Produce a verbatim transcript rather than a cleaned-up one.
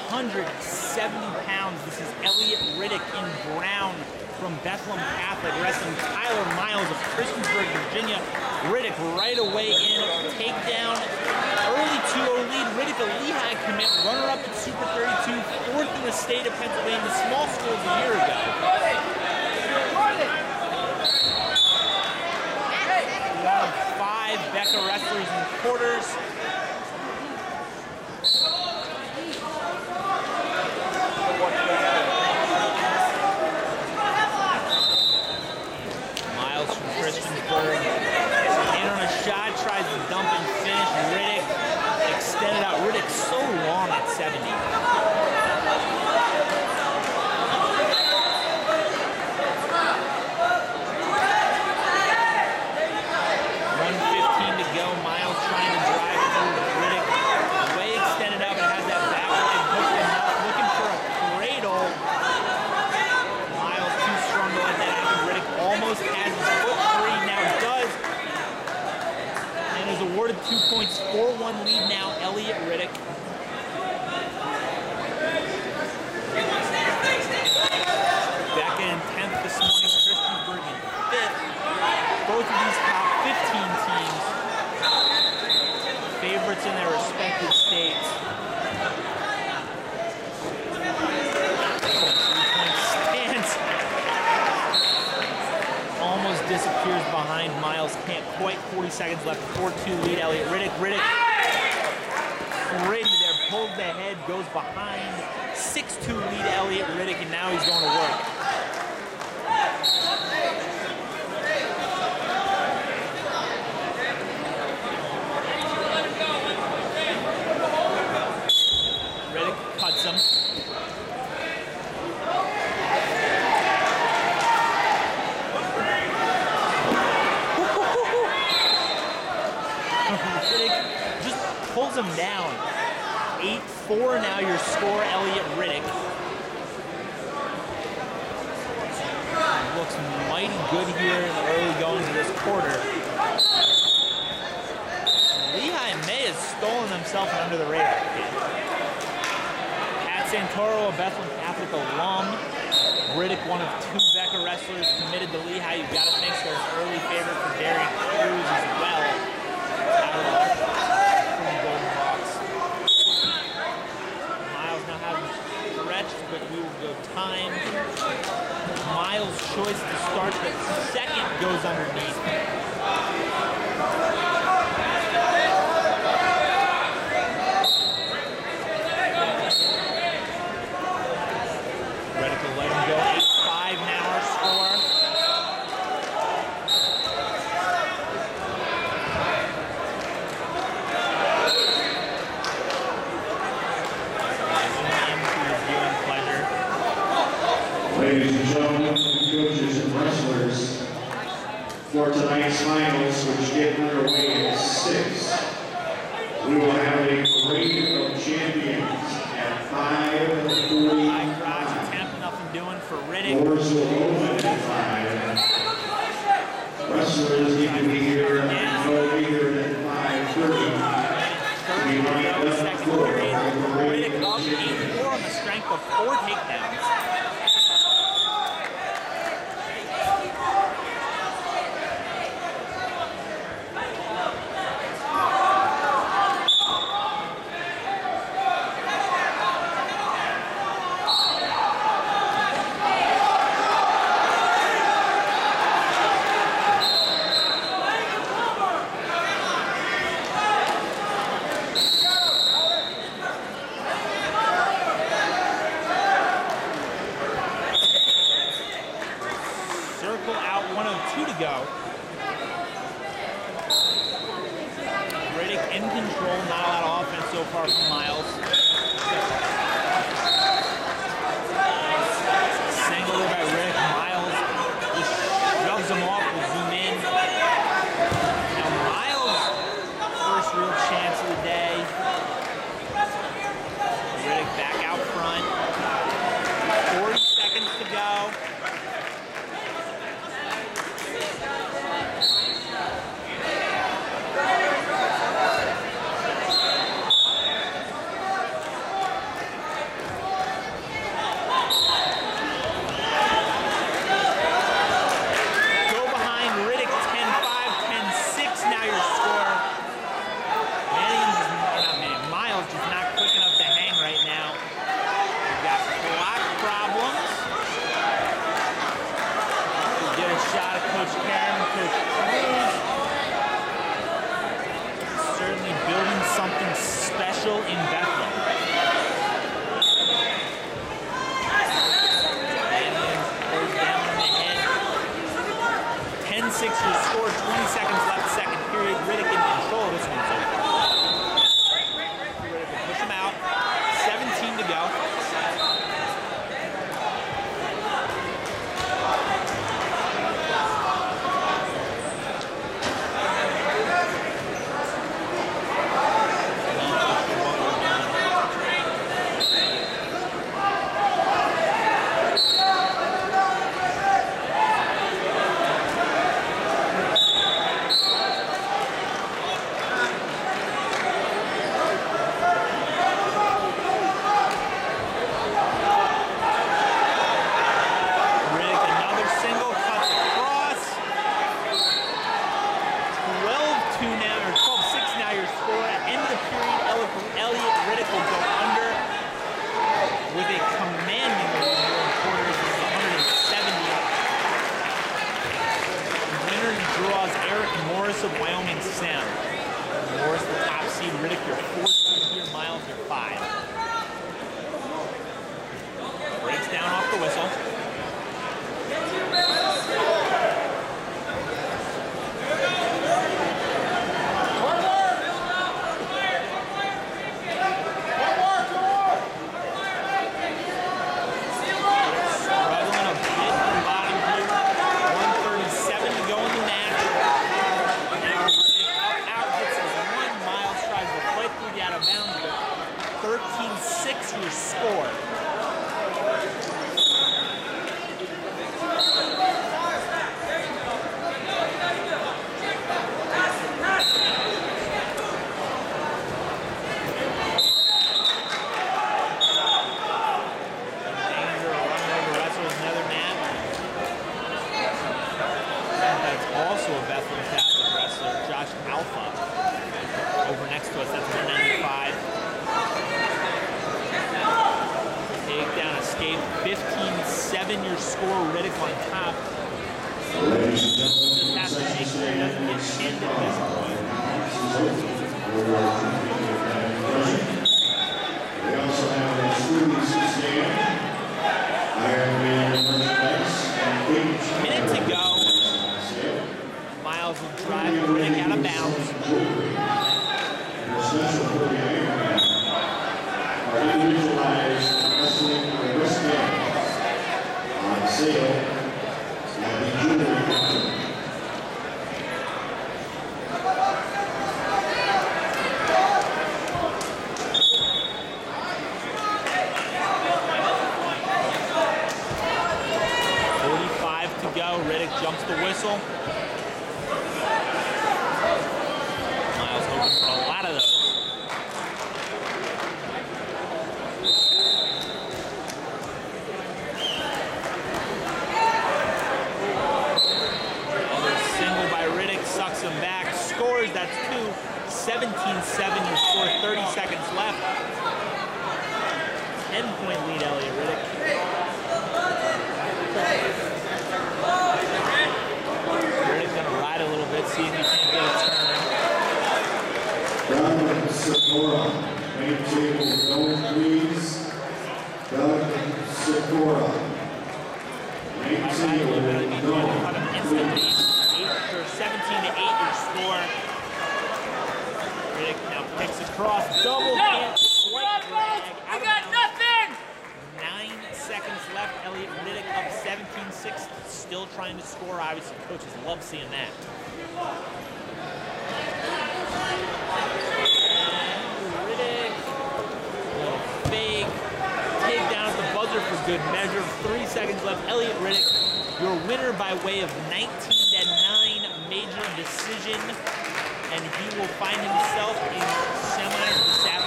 hundred seventy pounds. This is Elliot Riddick in brown from Bethlehem Catholic, wrestling Tyler Miles of Christiansburg, Virginia. Riddick right away in, takedown, early two oh lead. Riddick, a Lehigh commit, runner-up at Super thirty-two, fourth in the state of Pennsylvania, small schools a year ago. One of five Becca wrestlers in quarters. Miles from Christiansburg. In on a shot, tries to dump and finish. Riddick extended out. Riddick so long at seventy. one fifteen to go. Miles trying to drive through. Riddick way extended out, but has that back leg hooked enough. Looking for a cradle. Miles too strong to let that happen. Riddick almost has his foot free. Now does. And is awarded two points. four one lead now. Elliot Riddick. Becca in tenth this morning. Christiansburg in fifth. Both of these top fifteen teams, favorites in their respective states. Three-point stance. Almost disappears behind Miles. Can't quite. forty seconds left. four two lead. Elliot Riddick. Riddick. Ready there. Pulled the head. Goes behind. six two lead. Elliot Riddick. And now he's going to work. Cuts him. Riddick just pulls him down. eight four now your score, Elliot Riddick. Looks mighty good here in the early goings of this quarter. Lehigh may have stolen themselves under the radar. Santoro, a Bethlehem Catholic alum. Riddick, one of two Becca wrestlers committed to Lehigh. You've got to think they're an early favorite for Darian Cruz as well. Out of the from Golden Hawks. Miles now hasn't stretched, but we will go time. Miles' choice to start, but second goes underneath. Riddick will let him go. eight five now our score. Ladies and gentlemen, coaches and wrestlers, for tonight's finals, which get underway at six, we will have a parade of champions at five forty-five. Doing for Riddick. Doors will open at five. Wrestlers need to be here and no later than five thirty. We might have four. Riddick up eight four on the strength of four takedowns. Bethlehem. Goes down on the head. ten six your score, twenty seconds left, second period. Riddick in control of this one. So Riddick will push him out. seventeen to go. Of Wyoming Sound. Morris, the top seed. Riddick, your fourth seed here. Miles, your five. Breaks down off the whistle. Struggling a bit in the bottom here. one thirty-seven to go in the match. Out of bounds, thirteen six your score. Danger, running over wrestles, another mat. That's also a Bethlehem Catholic wrestler, Josh Alpha. Over next to us, that's one ninety-five. Takedown escape, fifteen seven your score, Riddick on top. Ladies and Just gentlemen, has to make sure he doesn't get pinned at this point. we also have a Smoothies stand, Ironman merchandise, and Queen's Minute to go. Miles will drive Riddick out of bounds. Special for the Ironman are individualized wrestling wristbands on sale at the jewelry counter. forty-five to go. Riddick jumps the whistle. Miles hoping for a lot of those. Another single by Riddick sucks him back. Scores, that's two. seventeen seven, your score, thirty seconds left. ten point lead, Elliot Riddick. Riddick's gonna ride a little bit, see if he can't get a turn. Doug Sikora, main table, going please. Doug Sikora. Main Right, table, look at him, he's going to cut him instantly. please. Eight, or seventeen to eight, your score. Riddick now picks across, double No! can't quite drag. I got nothing! Nine seconds left. Elliot Riddick up seventeen six, still trying to score. Obviously, coaches love seeing that. Riddick, a little fake, take down at the buzzer for good measure. Three seconds left. Elliot Riddick, your winner by way of nineteen to nine major decision, and he will find himself in semis this afternoon.